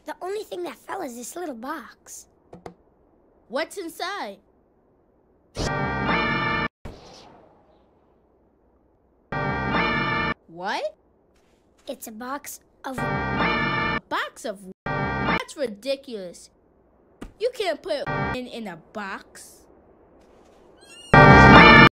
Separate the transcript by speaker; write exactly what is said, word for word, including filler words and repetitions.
Speaker 1: The only thing that fell is this little box.
Speaker 2: What's inside? What?
Speaker 1: It's a box of...
Speaker 2: A box of... That's ridiculous. You can't put in in a box.